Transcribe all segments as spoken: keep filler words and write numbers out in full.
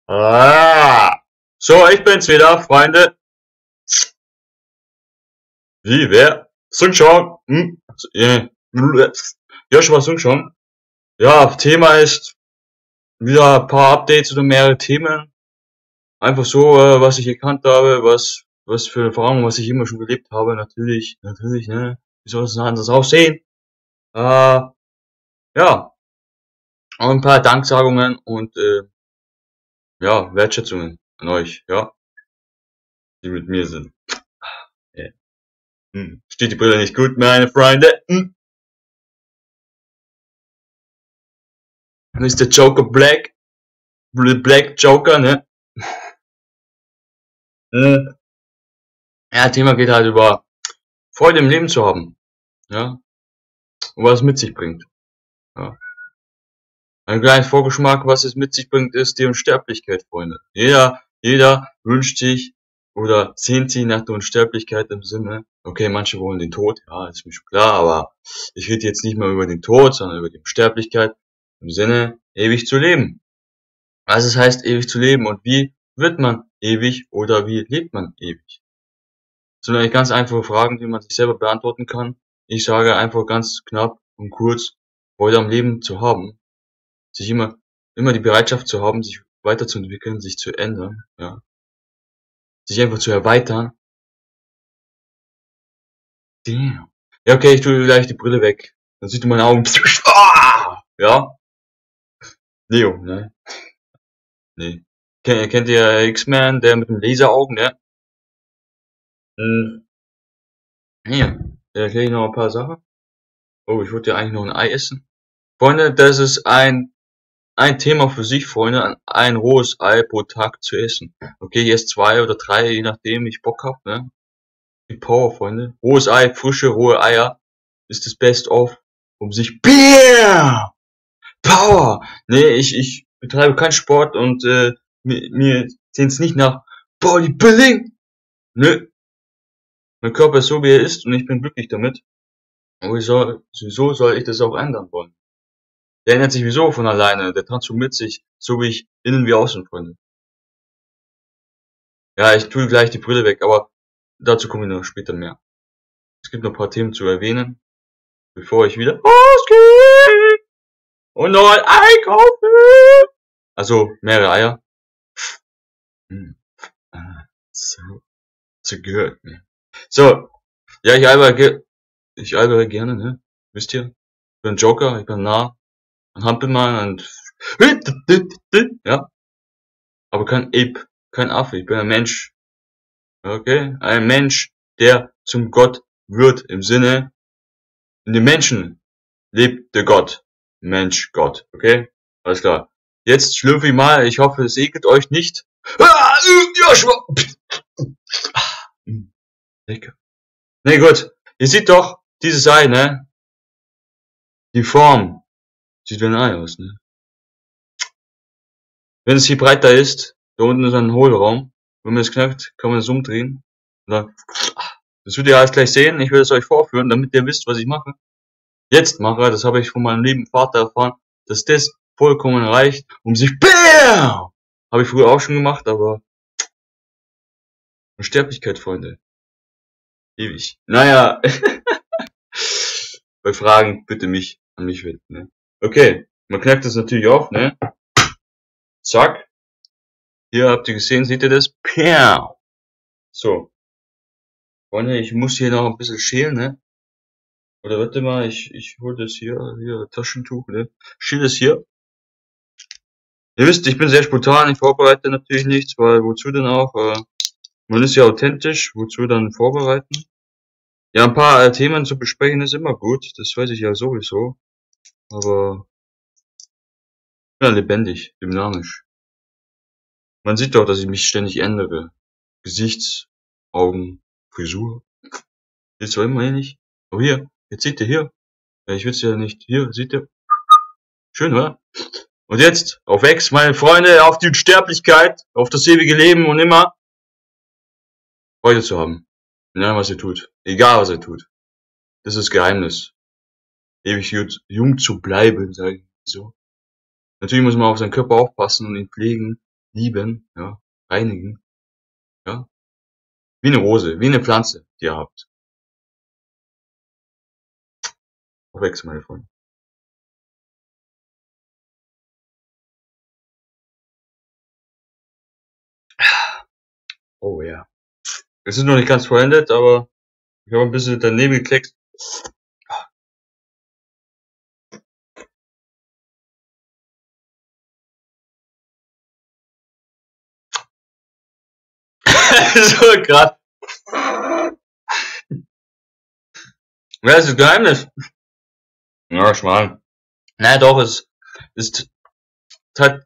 Ah. So, ich bin's wieder, Freunde. Wie, wer? Sung schon. Hm? Äh, Joshua Sung schon. Ja, Thema ist wieder ein paar Updates oder mehrere Themen. Einfach so, äh, was ich erkannt habe, was, was für Erfahrungen, was ich immer schon gelebt habe. Natürlich, natürlich, ne? Wie soll es denn anders aussehen? Äh, ja, auch ein paar Danksagungen und, äh, ja, Wertschätzungen an euch, ja, die mit mir sind. Ja. Hm. Steht die Brille nicht gut, meine Freunde? Hm. Mister Joker Black, Black Joker, ne? Äh, ja, Thema geht halt über Freude im Leben zu haben, ja, und was es mit sich bringt, ja. Ein kleines Vorgeschmack, was es mit sich bringt, ist die Unsterblichkeit, Freunde. Jeder, jeder wünscht sich oder sehnt sich nach der Unsterblichkeit im Sinne, okay, manche wollen den Tod, ja, ist mir schon klar, aber ich rede jetzt nicht mehr über den Tod, sondern über die Unsterblichkeit im Sinne, ewig zu leben. Was es heißt, ewig zu leben und wie wird man ewig oder wie lebt man ewig? Das sind eigentlich ganz einfache Fragen, die man sich selber beantworten kann. Ich sage einfach ganz knapp und kurz, Freude am Leben zu haben, sich immer, immer die Bereitschaft zu haben, sich weiterzuentwickeln, sich zu ändern, ja, sich einfach zu erweitern. Damn. Ja, okay, ich tue gleich die Brille weg. Dann sieht du meine Augen. Ah! Ja, Leo, ne? Nee. Kennt, kennt ihr X-Men, der mit dem Laseraugen, ne? Hm. Hier, da erkläre ich noch ein paar Sachen. Oh, ich wollte ja eigentlich noch ein Ei essen. Freunde, das ist ein, ein Thema für sich, Freunde, ein, ein rohes Ei pro Tag zu essen. Okay, ich esse zwei oder drei, je nachdem ich Bock hab, ne? Die Power, Freunde. Rohes Ei, frische, rohe Eier ist das Best of, um sich Bam! Power! Nee, ich, ich betreibe keinen Sport und äh, mir, mir seht's nicht nach Bodybuilding. Nö. Mein Körper ist so, wie er ist und ich bin glücklich damit. Aber wieso, wieso soll ich das auch ändern wollen? Der ändert sich wieso von alleine. Der transformiert sich, so wie ich innen wie außen, Freunde. Ja, ich tue gleich die Brille weg, aber dazu kommen wir noch später mehr. Es gibt noch ein paar Themen zu erwähnen, bevor ich wieder rausgehe und noch ein Ei kaufe. Also mehrere Eier. Hm. Ah, so, so gehört mir. So, ja, ich albere, ge ich albere gerne, ne? Wisst ihr? Ich bin ein Joker, ich bin nah, ein Hampelmann und ja, aber kein Ape, kein Affe, ich bin ein Mensch, okay? Ein Mensch, der zum Gott wird, im Sinne, in den Menschen lebt der Gott. Mensch, Gott, okay? Alles klar. Jetzt schlürfe ich mal, ich hoffe, es ekelt euch nicht. Ah, Joshua! Lecker. Ne, gut. Ihr seht doch, dieses Ei, ne? Die Form sieht wie ein Ei aus, ne? Wenn es hier breiter ist, da unten ist ein Hohlraum. Wenn man es knackt, kann man es umdrehen. Oder, das werdet ihr alles gleich sehen. Ich will es euch vorführen, damit ihr wisst, was ich mache. Jetzt mache, das habe ich von meinem lieben Vater erfahren, dass das vollkommen reicht, um sich BAM! Habe ich früher auch schon gemacht, aber Unsterblichkeit, Freunde. Ewig. Naja. Bei Fragen bitte mich an mich wenden, ne? Okay, man knackt das natürlich auf, ne? Zack. Hier habt ihr gesehen, seht ihr das? Piau. So. Freunde, ich muss hier noch ein bisschen schälen, ne? Oder warte mal, ich, ich hol das hier, hier, Taschentuch, ne? Schäle es hier. Ihr wisst, ich bin sehr spontan, ich vorbereite natürlich nichts, weil wozu denn auch? Äh, man ist ja authentisch, wozu dann vorbereiten? Ja, ein paar äh, Themen zu besprechen ist immer gut, das weiß ich ja sowieso. Aber ja, lebendig, dynamisch. Man sieht doch, dass ich mich ständig ändere. Gesichts, Augen, Frisur. Ist zwar immer ähnlich. Aber hier, jetzt seht ihr hier. Ja, ich will's ja nicht. Hier, seht ihr. Schön, oder? Und jetzt, auf Ex, meine Freunde, auf die Unsterblichkeit, auf das ewige Leben und immer Freude zu haben. In allem, was ihr tut. Egal, was ihr tut. Das ist das Geheimnis. Ewig jung zu bleiben, sage ich so. Natürlich muss man auf seinen Körper aufpassen und ihn pflegen, lieben, ja, reinigen, ja, wie eine Rose, wie eine Pflanze, die ihr habt. Aufwachsen, meine Freunde. Oh ja. Es ist noch nicht ganz vollendet, aber ich habe ein bisschen daneben gekleckt. So grad. Wer ist das Geheimnis? Ja, schmal. Naja, doch, es ist halt,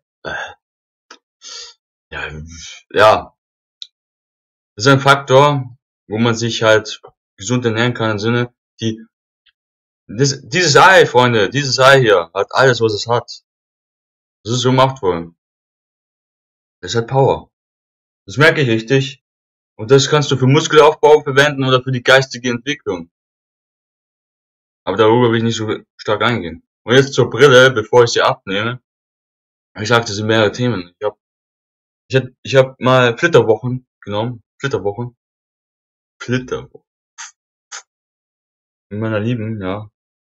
ja, ja, das ist ein Faktor, wo man sich halt gesund ernähren kann im Sinne, die, das, dieses Ei, Freunde, dieses Ei hier hat alles, was es hat. Das ist so machtvoll. Das hat Power. Das merke ich richtig. Und das kannst du für Muskelaufbau verwenden oder für die geistige Entwicklung. Aber darüber will ich nicht so stark eingehen. Und jetzt zur Brille, bevor ich sie abnehme. Ich sagte, das sind mehrere Themen. Ich habe ich hab, ich hab mal Flitterwochen genommen. Flitterwochen. Flitterwochen. Mit meiner Lieben, ja.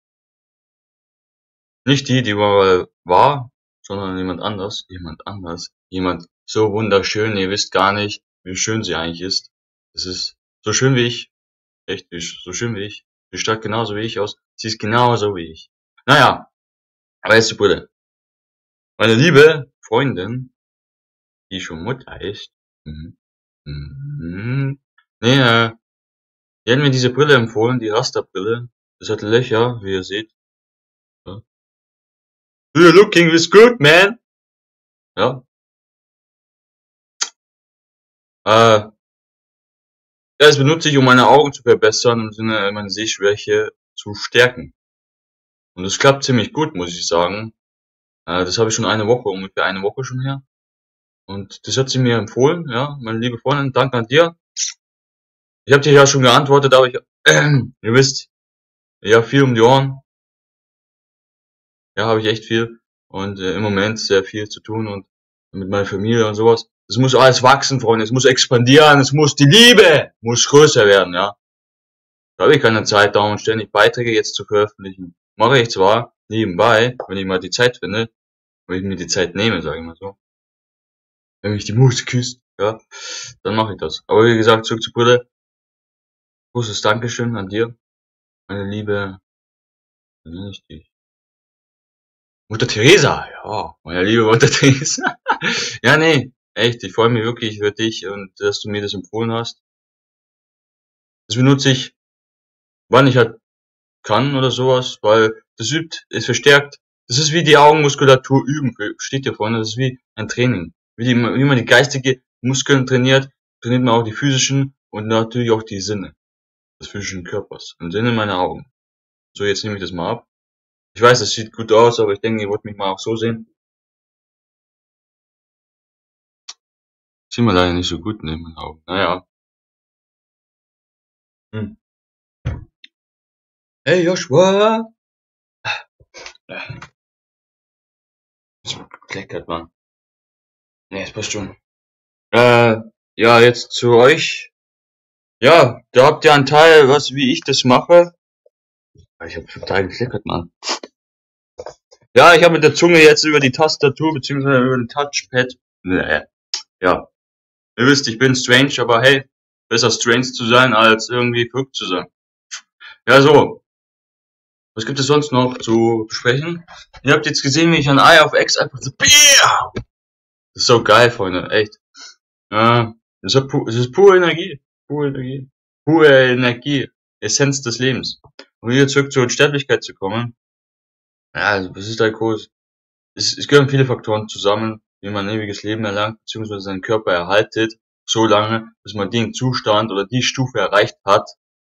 Nicht die, die mal war, sondern jemand anders. Jemand anders. Jemand so wunderschön. Ihr wisst gar nicht, wie schön sie eigentlich ist. Es ist so schön wie ich. Echt, so schön wie ich. Sie steigt genauso wie ich aus. Sie ist genauso wie ich. Naja, aber jetzt zur Brille. Meine liebe Freundin, die schon Mutter ist, mhm. Mhm. Nee, äh, die hat mir diese Brille empfohlen, die Rasterbrille. Das hat Löcher, wie ihr seht. Ja. You're looking this good, man. Ja. Äh, das benutze ich, um meine Augen zu verbessern, im Sinne meine Sehschwäche zu stärken. Und das klappt ziemlich gut, muss ich sagen. Äh, das habe ich schon eine Woche, ungefähr eine Woche schon her. Und das hat sie mir empfohlen, ja, meine liebe Freundin, danke an dir. Ich habe dir ja schon geantwortet, aber ich, äh, ihr wisst, ich habe viel um die Ohren. Ja, habe ich echt viel. Und äh, im Moment sehr viel zu tun und mit meiner Familie und sowas. Es muss alles wachsen, Freunde. Es muss expandieren. Es muss, die Liebe muss größer werden, ja. Da habe ich keine Zeit, dauernd ständig Beiträge jetzt zu veröffentlichen. Mache ich zwar nebenbei, wenn ich mal die Zeit finde, wenn ich mir die Zeit nehme, sage ich mal so. Wenn mich die Muse küsst, ja, dann mache ich das. Aber wie gesagt, zurück zur Brille. Großes Dankeschön an dir, meine liebe, wie nenne ich dich? Mutter Teresa, ja, meine liebe Mutter Teresa. Ja, nee, echt, ich freue mich wirklich für dich und dass du mir das empfohlen hast. Das benutze ich, wann ich halt kann oder sowas, weil das übt, es verstärkt. Das ist wie die Augenmuskulatur üben, steht hier vorne, das ist wie ein Training. Wie, die, wie man die geistige Muskeln trainiert, trainiert man auch die physischen und natürlich auch die Sinne des physischen Körpers. Im Sinne meiner Augen. So, jetzt nehme ich das mal ab. Ich weiß, das sieht gut aus, aber ich denke, ihr wollt mich mal auch so sehen. Sieht man leider nicht so gut neben den Augen. Naja. Hm. Hey Joshua! Das kleckert, man. Ne, es passt schon. Äh, ja, jetzt zu euch. Ja, da habt ihr einen Teil, was, wie ich das mache. Ich hab total gekleckert, Mann. Ja, ich habe mit der Zunge jetzt über die Tastatur, beziehungsweise über den Touchpad. Nee. Ja. Ihr wisst, ich bin strange, aber hey, besser strange zu sein, als irgendwie verrückt zu sein. Ja, so. Was gibt es sonst noch zu besprechen? Ihr habt jetzt gesehen, wie ich ein Ei auf X einfach so, BAM! Das ist so geil, Freunde, echt. Ja, das ist, pu das ist pure Energie. Pure Energie. Pure Energie. Essenz des Lebens. Um wieder zurück zur Unsterblichkeit zu kommen. Ja, also, was ist da groß? Es, es gehören viele Faktoren zusammen, wie man ein ewiges Leben erlangt, beziehungsweise seinen Körper erhaltet, so lange, bis man den Zustand oder die Stufe erreicht hat,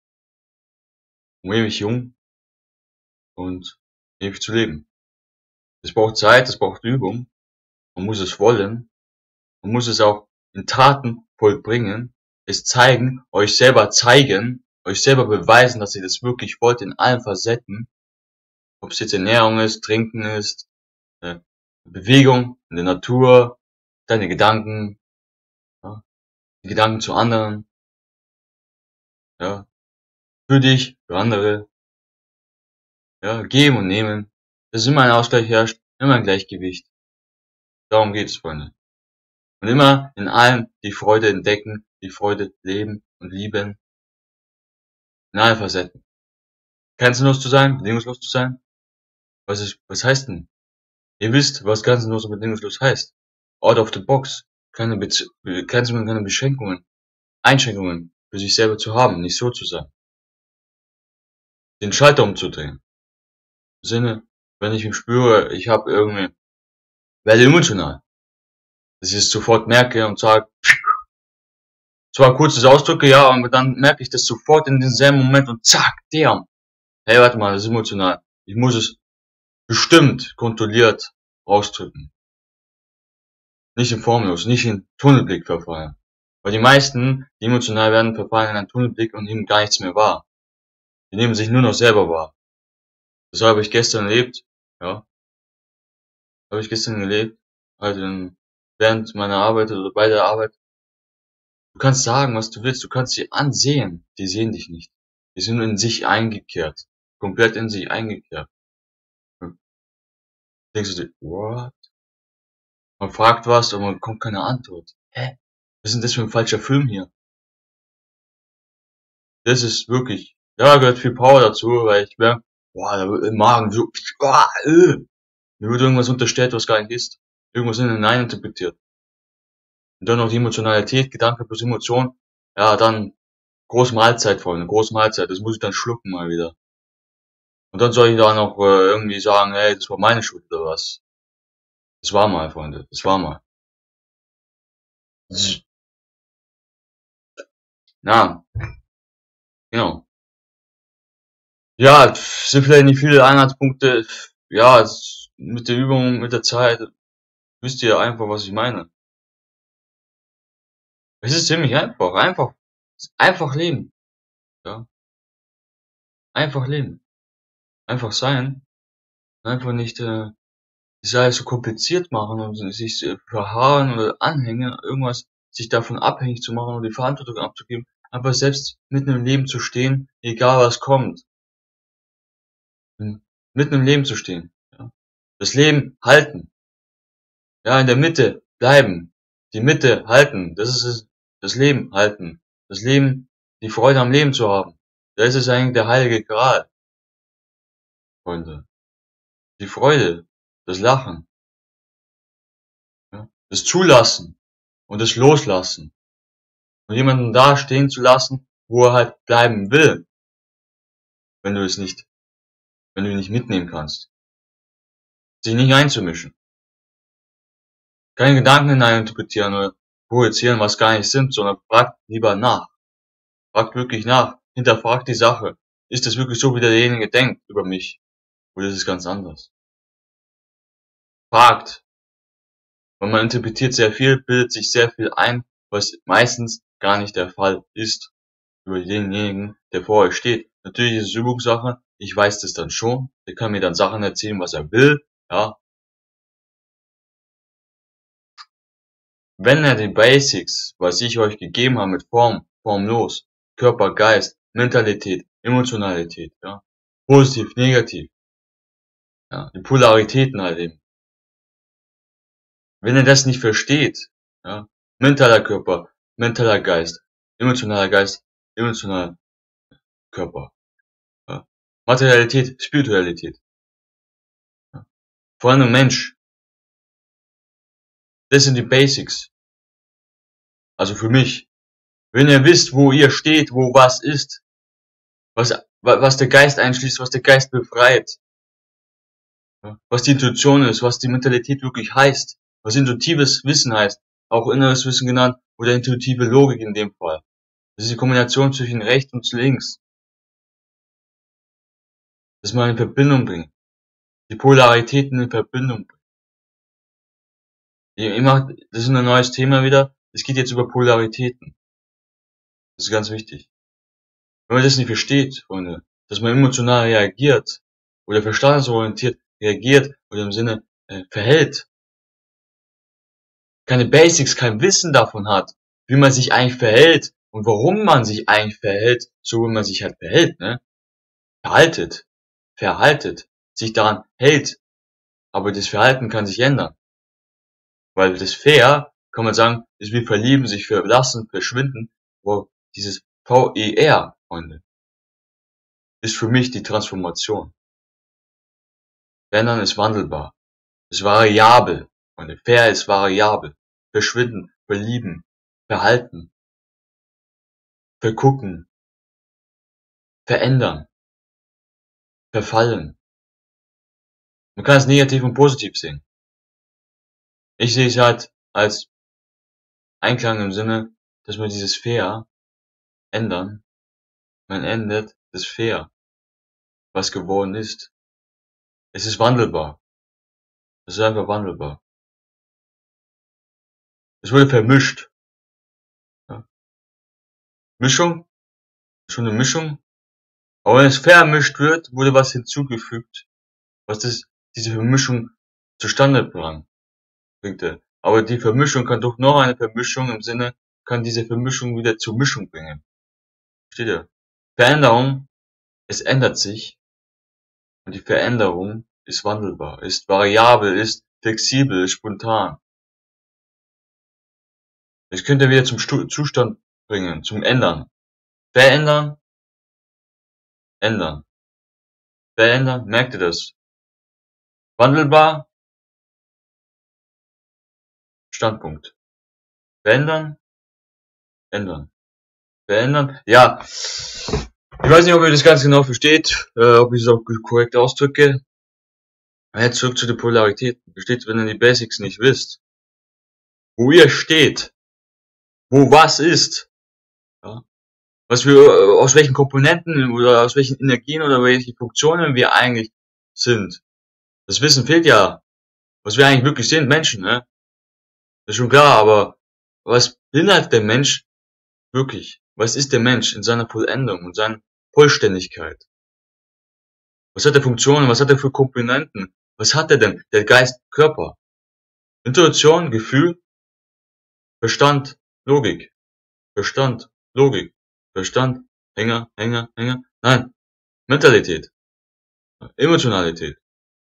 um ewig jung und ewig zu leben. Es braucht Zeit, es braucht Übung, man muss es wollen, man muss es auch in Taten vollbringen, es zeigen, euch selber zeigen, euch selber beweisen, dass ihr das wirklich wollt in allen Facetten, ob es jetzt Ernährung ist, Trinken ist, äh, Bewegung in der Natur, deine Gedanken, ja, die Gedanken zu anderen, ja, für dich, für andere, ja, geben und nehmen, dass immer ein Ausgleich herrscht, immer ein Gleichgewicht. Darum geht's, Freunde. Und immer in allem die Freude entdecken, die Freude leben und lieben, in allen Facetten. Grenzenlos zu sein, bedingungslos zu sein. Was ist, was heißt denn? Ihr wisst, was grenzenlos und bedingungslos heißt. Out of the box. Keine Bez Grenzen, keine Beschränkungen, Einschränkungen für sich selber zu haben, nicht so zu sein. Den Schalter umzudrehen. Im Sinne, wenn ich mich spüre, ich habe irgendwie, werde emotional. Dass ich es sofort merke und sage, zwar kurzes Ausdrücke, ja, aber dann merke ich das sofort in demselben Moment und zack, damn. Hey, warte mal, das ist emotional. Ich muss es bestimmt, kontrolliert ausdrücken. Nicht in formlos, nicht in Tunnelblick verfallen. Weil die meisten, die emotional werden, verfallen in einen Tunnelblick und nehmen gar nichts mehr wahr. Die nehmen sich nur noch selber wahr. Das habe ich gestern erlebt, ja. Habe ich gestern erlebt, halt in, während meiner Arbeit oder bei der Arbeit. Du kannst sagen, was du willst, du kannst sie ansehen, die sehen dich nicht. Die sind in sich eingekehrt. Komplett in sich eingekehrt. Hm. Denkst du dir, what? Man fragt was, aber man bekommt keine Antwort. Hä? Was ist denn das für ein falscher Film hier? Das ist wirklich, ja, gehört viel Power dazu, weil ich merke, boah, da wird im Magen so, boah, äh. Mir wird irgendwas unterstellt, was gar nicht ist. Irgendwas in hinein interpretiert. Und dann noch die Emotionalität, Gedanke plus Emotion. Ja, dann große Mahlzeit, Freunde, große Mahlzeit. Das muss ich dann schlucken mal wieder. Und dann soll ich da noch äh, irgendwie sagen, hey, das war meine Schuld oder was. Das war mal, Freunde, das war mal. Ja, genau. Ja, sind vielleicht nicht viele Einheitspunkte. Ja, es- mit der Übung, mit der Zeit, wisst ihr einfach, was ich meine. Es ist ziemlich einfach, einfach, einfach leben, ja, einfach leben, einfach sein, einfach nicht äh, sich alles so kompliziert machen und sich äh, verharren oder anhängen, irgendwas, sich davon abhängig zu machen und die Verantwortung abzugeben, einfach selbst mitten im Leben zu stehen, egal was kommt, mitten im Leben zu stehen, ja. Das Leben halten, ja, in der Mitte bleiben, die Mitte halten, das ist es, das Leben halten, das Leben, die Freude am Leben zu haben, das ist eigentlich der heilige Gral, Freunde. Die Freude, das Lachen, ja, das Zulassen und das Loslassen und jemanden da stehen zu lassen, wo er halt bleiben will, wenn du es nicht, wenn du ihn nicht mitnehmen kannst, sich nicht einzumischen, keine Gedanken hineininterpretieren oder projizieren, was gar nicht sind, sondern fragt lieber nach, fragt wirklich nach, hinterfragt die Sache, ist es wirklich so, wie derjenige denkt über mich, oder ist es ganz anders? Fragt, weil man interpretiert sehr viel, bildet sich sehr viel ein, was meistens gar nicht der Fall ist. Über denjenigen, der vor euch steht. Natürlich ist es Übungssache, ich weiß das dann schon, der kann mir dann Sachen erzählen, was er will, ja. Wenn er die Basics, was ich euch gegeben habe mit Form, formlos, Körper, Geist, Mentalität, Emotionalität, ja, positiv, negativ, ja, die Polaritäten halt eben. Wenn er das nicht versteht, ja, mentaler Körper, mentaler Geist, emotionaler Geist, emotionaler Körper, ja, Materialität, Spiritualität, ja, vor allem Mensch, das sind die Basics. Also für mich. Wenn ihr wisst, wo ihr steht, wo was ist, was, was der Geist einschließt, was der Geist befreit, ja, was die Intuition ist, was die Mentalität wirklich heißt, was intuitives Wissen heißt, auch inneres Wissen genannt, oder intuitive Logik in dem Fall. Das ist die Kombination zwischen rechts und links, dass man in Verbindung bringt, die Polaritäten in Verbindung bringt. Immer, das ist ein neues Thema wieder, es geht jetzt über Polaritäten. Das ist ganz wichtig. Wenn man das nicht versteht, Freunde, dass man emotional reagiert oder verstandesorientiert reagiert oder im Sinne äh, verhält, keine Basics, kein Wissen davon hat, wie man sich eigentlich verhält und warum man sich eigentlich verhält, so wie man sich halt verhält, ne? Verhaltet, verhaltet, sich daran hält, aber das Verhalten kann sich ändern, weil das Fair, kann man sagen, ist wie verlieben, sich verlassen, verschwinden, wo dieses V E R, Freunde, ist für mich die Transformation. Verändern ist wandelbar, ist variabel, Freunde, fair ist variabel, verschwinden, verlieben, verhalten, vergucken, verändern, verfallen. Man kann es negativ und positiv sehen. Ich sehe es halt als Einklang im Sinne, dass man dieses fair ändern, man ändert das fair, was geworden ist. Es ist wandelbar. Es ist einfach wandelbar. Es wurde vermischt. Ja. Mischung, schon eine Mischung. Aber wenn es vermischt wird, wurde was hinzugefügt, was das, diese Vermischung zustande bringt. Aber die Vermischung kann durch noch eine Vermischung im Sinne, kann diese Vermischung wieder zur Mischung bringen. Versteht ihr? Veränderung, es ändert sich. Und die Veränderung ist wandelbar, ist variabel, ist flexibel, ist spontan. Das könnt ihr wieder zum Stu Zustand bringen, zum Ändern. Verändern, ändern. Verändern, merkt ihr das? Wandelbar, Standpunkt. Verändern, ändern. Verändern, ja. Ich weiß nicht, ob ihr das ganz genau versteht, äh, ob ich es auch korrekt ausdrücke. Jetzt zurück zu der Polarität. Versteht, wenn ihr die Basics nicht wisst, wo ihr steht, wo was ist, ja, was wir, aus welchen Komponenten oder aus welchen Energien oder welchen Funktionen wir eigentlich sind. Das Wissen fehlt ja, was wir eigentlich wirklich sind, Menschen, ne? Das ist schon klar, aber was beinhaltet der Mensch wirklich? Was ist der Mensch in seiner Vollendung und seiner Vollständigkeit? Was hat er Funktionen? Was hat er für Komponenten? Was hat er denn? Der Geist, Körper, Intuition, Gefühl, Verstand, Logik, Verstand, Logik, Verstand, Hänger, Hänger, Hänger. Nein, Mentalität, Emotionalität,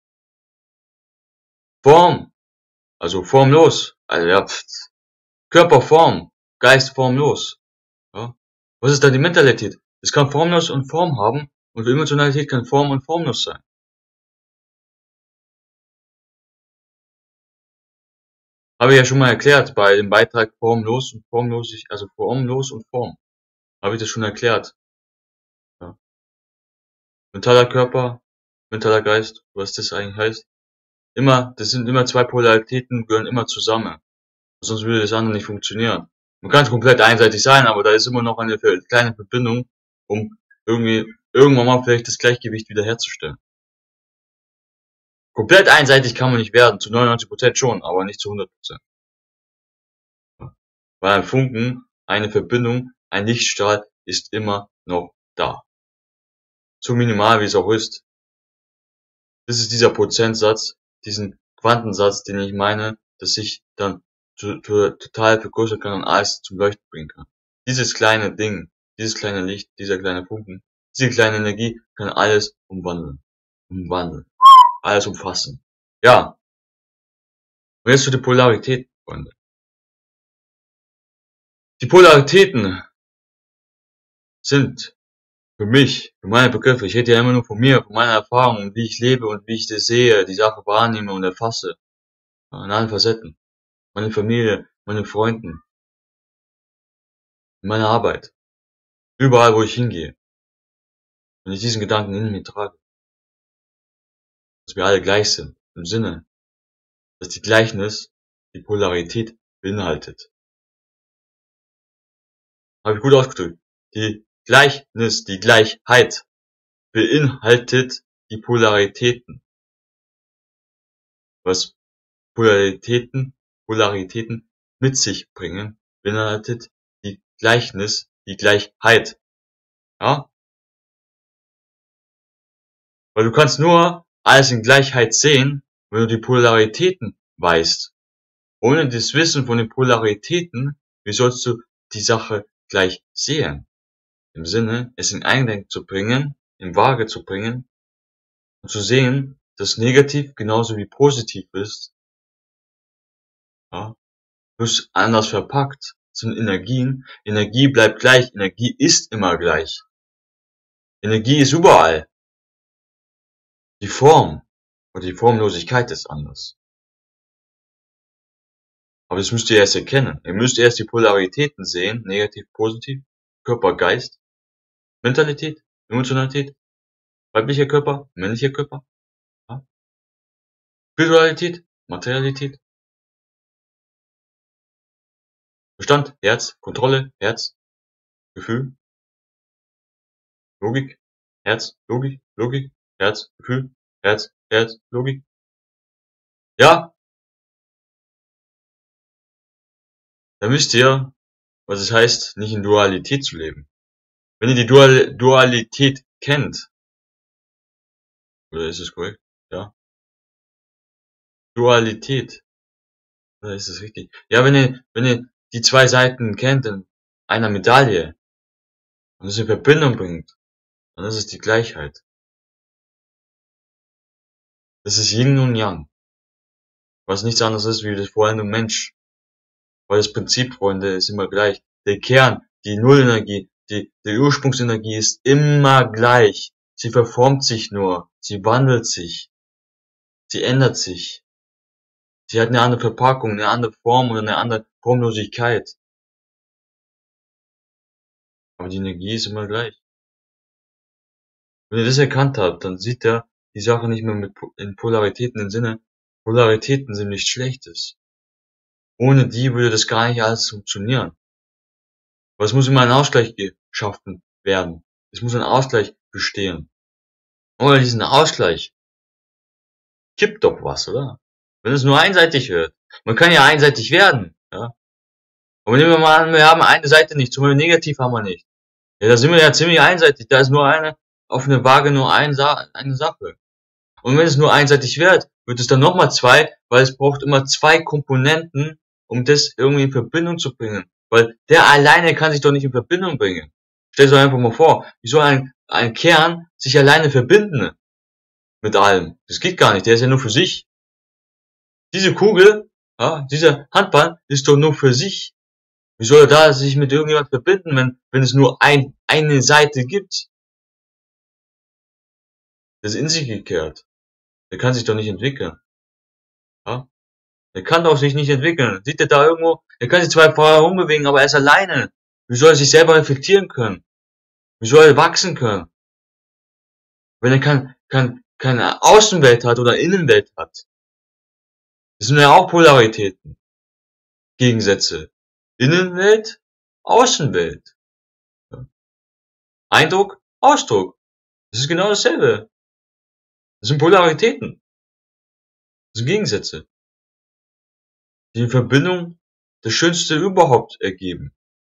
Form, also formlos, also ja, pft, Körperform, Geist formlos. Ja. Was ist da die Mentalität? Es kann formlos und Form haben und Emotionalität kann Form und formlos sein. Habe ich ja schon mal erklärt bei dem Beitrag formlos und formlos, also formlos und Form. Habe ich das schon erklärt. Ja. Mentaler Körper, mentaler Geist, was das eigentlich heißt. Immer, das sind immer zwei Polaritäten, gehören immer zusammen. Sonst würde das andere nicht funktionieren. Man kann komplett einseitig sein, aber da ist immer noch eine kleine Verbindung, um irgendwie irgendwann mal vielleicht das Gleichgewicht wiederherzustellen. Komplett einseitig kann man nicht werden, zu neunundneunzig Prozent schon, aber nicht zu hundert Prozent. Weil ein Funken, eine Verbindung, ein Lichtstrahl ist immer noch da. So minimal wie es auch ist. Das ist dieser Prozentsatz, diesen Quantensatz, den ich meine, dass sich dann total vergrößern kann und alles zum Leuchten bringen kann. Dieses kleine Ding, dieses kleine Licht, dieser kleine Funken, diese kleine Energie kann alles umwandeln. Umwandeln. Alles umfassen. Ja. Und jetzt zu der Polarität, Freunde. Die Polaritäten sind für mich, für meine Begriffe, ich rede ja immer nur von mir, von meiner Erfahrung, wie ich lebe und wie ich das sehe, die Sache wahrnehme und erfasse. In allen Facetten. Meine Familie, meine Freunden, meine Arbeit. Überall, wo ich hingehe. Wenn ich diesen Gedanken in mir trage. Dass wir alle gleich sind. Im Sinne, dass die Gleichnis die Polarität beinhaltet. Habe ich gut ausgedrückt. Die Gleichnis, die Gleichheit beinhaltet die Polaritäten. Was Polaritäten, Polaritäten mit sich bringen, beinhaltet die Gleichnis, die Gleichheit. Ja? Weil du kannst nur alles in Gleichheit sehen, wenn du die Polaritäten weißt. Ohne das Wissen von den Polaritäten, wie sollst du die Sache gleich sehen? Im Sinne, es in Einklang zu bringen, in Waage zu bringen und zu sehen, dass negativ genauso wie positiv ist, ja, bloß anders verpackt, sind Energien. Energie bleibt gleich, Energie ist immer gleich. Energie ist überall. Die Form oder die Formlosigkeit ist anders. Aber das müsst ihr erst erkennen. Ihr müsst erst die Polaritäten sehen, negativ, positiv, Körper, Geist, Mentalität, Emotionalität, weiblicher Körper, männlicher Körper, ja? Spiritualität, Materialität, Verstand, Herz, Kontrolle, Herz, Gefühl, Logik, Herz, Logik, Logik, Herz, Gefühl, Herz, Herz, Logik. Ja, dann wisst ihr, was es heißt, nicht in Dualität zu leben. Wenn ihr die Dual Dualität kennt, oder ist es korrekt? Ja. Dualität. Oder ist es richtig? Ja, wenn ihr, wenn ihr die zwei Seiten kennt in einer Medaille und es in Verbindung bringt, dann ist es die Gleichheit. Das ist Yin und Yang. Was nichts anderes ist wie das Vorhin und Mensch. Weil das Prinzip, Freunde, ist immer gleich. Der Kern, die Nullenergie, die, die Ursprungsenergie ist immer gleich. Sie verformt sich nur. Sie wandelt sich. Sie ändert sich. Sie hat eine andere Verpackung, eine andere Form oder eine andere Formlosigkeit. Aber die Energie ist immer gleich. Wenn ihr das erkannt habt, dann sieht ihr die Sache nicht mehr mit in Polaritäten im Sinne, Polaritäten sind nichts Schlechtes. Ohne die würde das gar nicht alles funktionieren. Aber es muss immer ein Ausgleich geschaffen werden. Es muss ein Ausgleich bestehen. Ohne diesen Ausgleich kippt doch was, oder? Wenn es nur einseitig wird. Man kann ja einseitig werden, ja. Aber nehmen wir mal an, wir haben eine Seite nicht, zum Beispiel negativ haben wir nicht. Ja, da sind wir ja ziemlich einseitig. Da ist nur eine, auf eine Waage nur ein Sa eine Sache. Und wenn es nur einseitig wird, wird es dann nochmal zwei, weil es braucht immer zwei Komponenten, um das irgendwie in Verbindung zu bringen. Weil der alleine kann sich doch nicht in Verbindung bringen. Stellt euch einfach mal vor, wie soll ein, ein Kern sich alleine verbinden mit allem? Das geht gar nicht, der ist ja nur für sich. Diese Kugel, ja, dieser Handball ist doch nur für sich. Wie soll er da sich mit irgendjemand verbinden, wenn, wenn es nur ein, eine Seite gibt? Das ist in sich gekehrt. Der kann sich doch nicht entwickeln. Ja? Der kann doch sich nicht entwickeln. Sieht er da irgendwo? Er kann sich zwar vorher rumbewegen, aber er ist alleine. Wie soll er sich selber reflektieren können? Wie soll er wachsen können? Wenn er kein, kein, keine Außenwelt hat oder Innenwelt hat. Das sind ja auch Polaritäten. Gegensätze. Innenwelt, Außenwelt. Ja. Eindruck, Ausdruck. Das ist genau dasselbe. Das sind Polaritäten. Das sind Gegensätze. Die in Verbindung das Schönste überhaupt ergeben.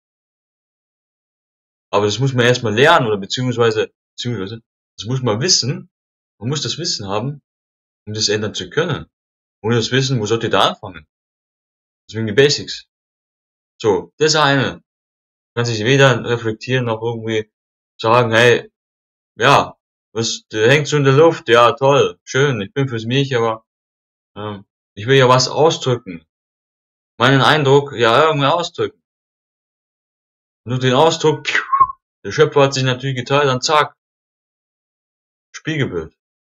Aber das muss man erstmal lernen oder beziehungsweise, beziehungsweise, das muss man wissen. Man muss das Wissen haben, um das ändern zu können. Ohne das Wissen, wo sollt ihr da anfangen? Deswegen die Basics. So, das eine. Kann sich weder reflektieren noch irgendwie sagen, hey, ja, was, der hängt so in der Luft, ja, toll, schön, ich bin fürs mich, aber ähm, ich will ja was ausdrücken. Meinen Eindruck, ja, irgendwie ausdrücken. Und durch den Ausdruck, der Schöpfer hat sich natürlich geteilt, dann zack, Spiegelbild.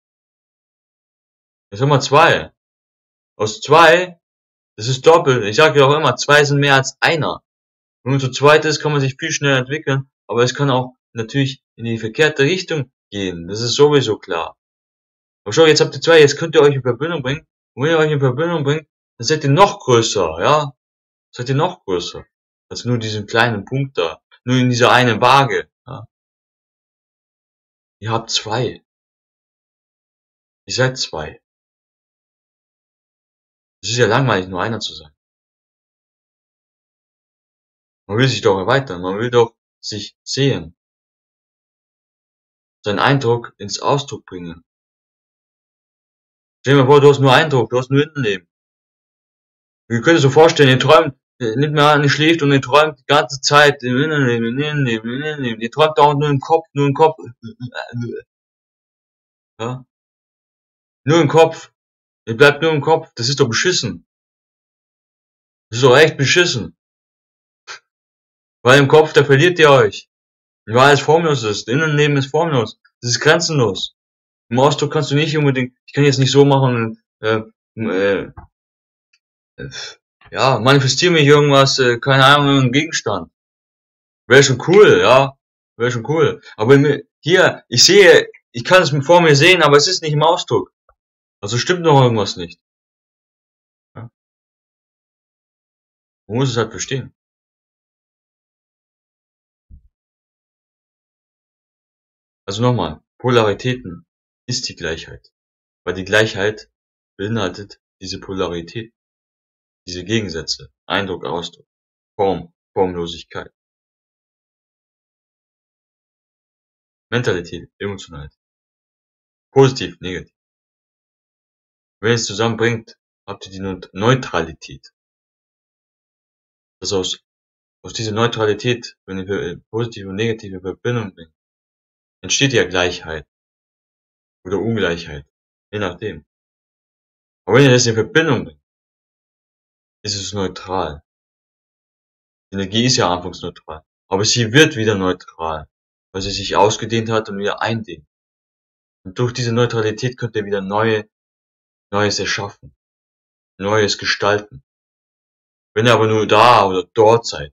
Jetzt haben wir zwei. Aus zwei, das ist doppelt. Ich sage ja auch immer, zwei sind mehr als einer. Wenn man zu zweit ist, kann man sich viel schneller entwickeln, aber es kann auch natürlich in die verkehrte Richtung gehen. Das ist sowieso klar. Aber schau, jetzt habt ihr zwei, jetzt könnt ihr euch in Verbindung bringen. Und wenn ihr euch in Verbindung bringt, dann seid ihr noch größer, ja? Seid ihr noch größer. Als nur diesen kleinen Punkt da. Nur in dieser einen Waage, ja? Ihr habt zwei. Ihr seid zwei. Es ist ja langweilig, nur einer zu sein. Man will sich doch erweitern, man will doch sich sehen. Seinen Eindruck ins Ausdruck bringen. Stell dir mal vor, du hast nur Eindruck, du hast nur Innenleben. Ihr könnt euch so vorstellen, ihr träumt, nicht mehr an, ihr schläft und ihr träumt die ganze Zeit im Innenleben, im Innenleben, im Innenleben. Ihr träumt dauernd nur im Kopf, nur im Kopf. Ja? Nur im Kopf. Ihr bleibt nur im Kopf. Das ist doch beschissen. Das ist doch echt beschissen. Weil im Kopf, da verliert ihr euch. Weil alles formlos ist. Innenleben ist formlos. Das ist grenzenlos. Im Ausdruck kannst du nicht unbedingt, ich kann jetzt nicht so machen, äh, äh, äh, ja, manifestiere mich irgendwas, äh, keine Ahnung, irgendeinen Gegenstand. Wäre schon cool, ja, wäre schon cool. Aber hier, ich sehe, ich kann es vor mir sehen, aber es ist nicht im Ausdruck. Also stimmt noch irgendwas nicht. Ja? Man muss es halt verstehen. Also nochmal, Polaritäten ist die Gleichheit. Weil die Gleichheit beinhaltet diese Polarität, diese Gegensätze, Eindruck, Ausdruck, Form, Formlosigkeit. Mentalität, Emotionalität. Positiv, negativ. Wenn ihr es zusammenbringt, habt ihr die Neutralität. Das aus, aus dieser Neutralität, wenn ihr positive und negative Verbindung bringt, entsteht ja Gleichheit. Oder Ungleichheit. Je nachdem. Aber wenn ihr das in Verbindung bringt, ist es neutral. Die Energie ist ja anfangs neutral. Aber sie wird wieder neutral. Weil sie sich ausgedehnt hat und wieder eindehnt. Und durch diese Neutralität könnt ihr wieder neue, Neues erschaffen. Neues gestalten. Wenn ihr aber nur da oder dort seid,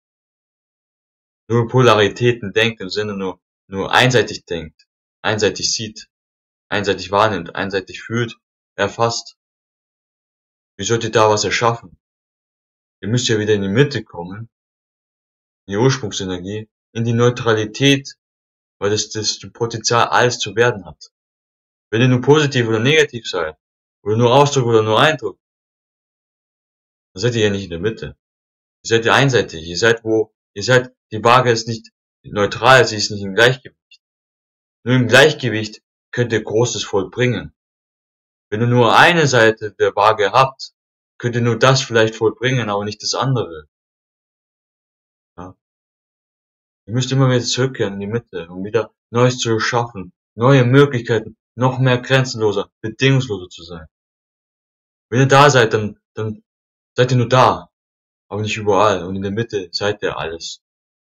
nur Polaritäten denkt, im Sinne nur, nur einseitig denkt, einseitig sieht, einseitig wahrnimmt, einseitig fühlt, erfasst, wie sollt ihr da was erschaffen? Ihr müsst ja wieder in die Mitte kommen, in die Ursprungsenergie, in die Neutralität, weil das das Potenzial alles zu werden hat. Wenn ihr nur positiv oder negativ seid, oder nur Ausdruck oder nur Eindruck, dann seid ihr ja nicht in der Mitte. Ihr seid ja einseitig, ihr seid wo, ihr seid, die Waage ist nicht neutral, sie ist nicht im Gleichgewicht. Nur im Gleichgewicht könnt ihr Großes vollbringen. Wenn ihr nur eine Seite der Waage habt, könnt ihr nur das vielleicht vollbringen, aber nicht das andere. Ja? Ihr müsst immer wieder zurückkehren in die Mitte, um wieder Neues zu schaffen, neue Möglichkeiten, noch mehr grenzenloser, bedingungsloser zu sein. Wenn ihr da seid, dann, dann seid ihr nur da, aber nicht überall. Und in der Mitte seid ihr alles.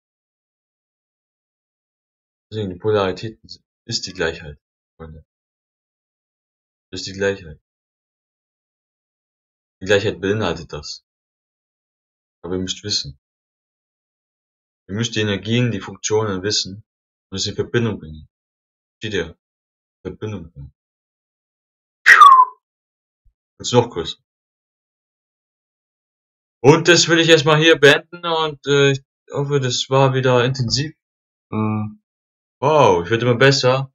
Deswegen, die Polarität ist die Gleichheit, Freunde. Das ist die Gleichheit. Die Gleichheit beinhaltet das. Aber ihr müsst wissen. Ihr müsst die Energien, die Funktionen wissen und es in Verbindung bringen. Steht ihr? Verbindung bringen. Jetzt noch größer. Und das will ich erstmal hier beenden und äh, ich hoffe, das war wieder intensiv. Äh, wow, ich werde immer besser.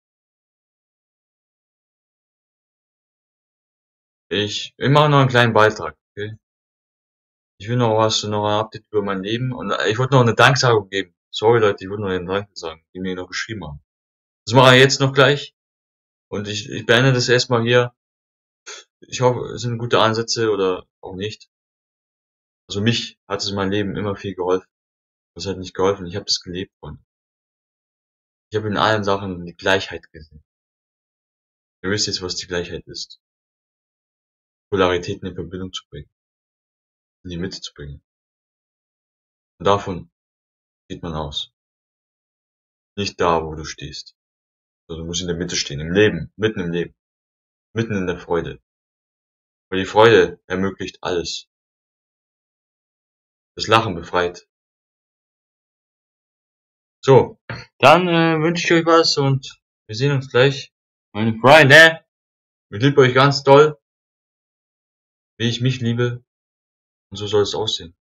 Ich, ich mache noch einen kleinen Beitrag, okay? Ich will noch was, noch ein Update über mein Leben und ich wollte noch eine Danksagung geben. Sorry Leute, ich wollte noch einen Dank sagen, die mir noch geschrieben haben. Das mache ich jetzt noch gleich und ich, ich beende das erstmal hier. Ich hoffe, es sind gute Ansätze oder auch nicht. Also mich hat es in meinem Leben immer viel geholfen. Das hat nicht geholfen, ich habe das gelebt und ich habe in allen Sachen die Gleichheit gesehen. Ihr wisst jetzt, was die Gleichheit ist. Polaritäten in Verbindung zu bringen. In die Mitte zu bringen. Und davon geht man aus. Nicht da, wo du stehst. Also du musst in der Mitte stehen, im Leben, mitten im Leben. Mitten in der Freude. Weil die Freude ermöglicht alles. Das Lachen befreit. So, dann äh, wünsche ich euch was und wir sehen uns gleich. Meine Freunde, ich liebe euch ganz doll, wie ich mich liebe und so soll es aussehen.